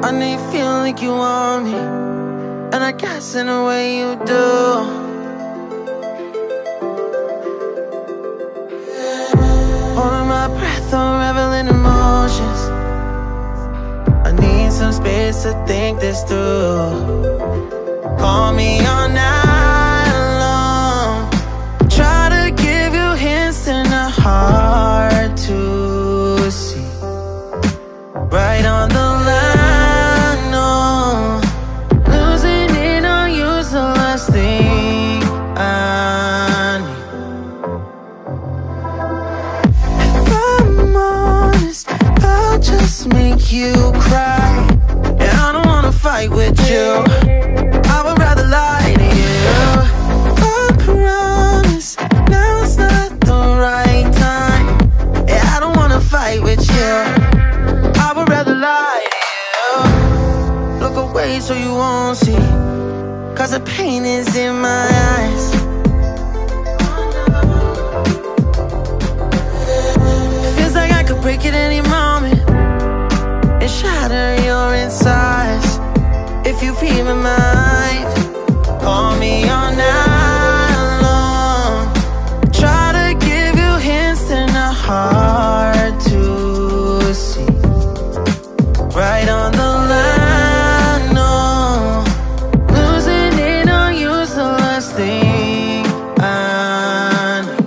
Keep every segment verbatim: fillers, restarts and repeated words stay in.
I know you feel like you want me, and I guess in a way you do. Holding my breath, unraveling emotions. I need some space to think this through. Call me all night long, try to give you hints and a hard to see. Right on the line, no, losing it on you's the last thing I need. If I'm honest, I'll just make you cry, and I don't wanna fight with you. I would rather lie to you. I promise now's not the right time, yeah, I don't wanna fight with you. I would rather lie to you. Look away so you won't see, cause the pain is in my eyes. Feels like I could break at any moment and shatter your insides. If you feel my mind, call me all night long, try to give you hints and a hard to see. Right on the line, no, losing it on you's the last thing I need.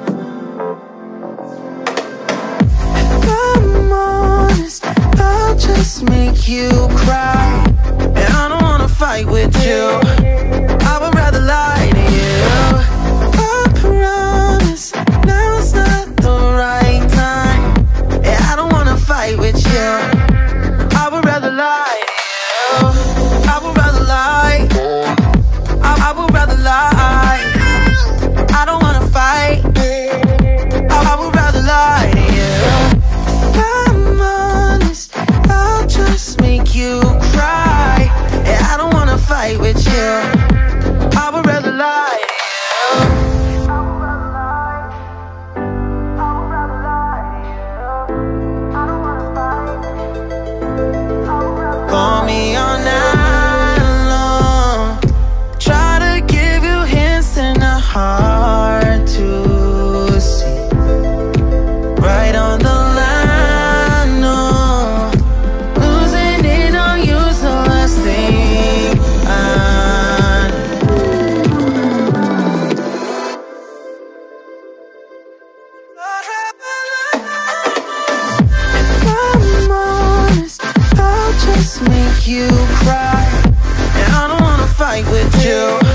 If I'm honest, I'll just make you cry, and I don't wanna fight with you. I would rather lie to you. I promise now's not the right time, yeah, I don't wanna fight with you. I would rather lie to you. I would rather lie. I, I would rather lie. I don't wanna fight. I, I would rather lie to you. If I'm honest, I'll just make you cry, yeah, I don't wanna fight with you. I would rather lie to you. Call me all night long, try to give you hints and a hard to see. Right on the line, no, losing it on you's the last thing I need. If I'm honest, I'll just make you cry, and I don't wanna fight with you.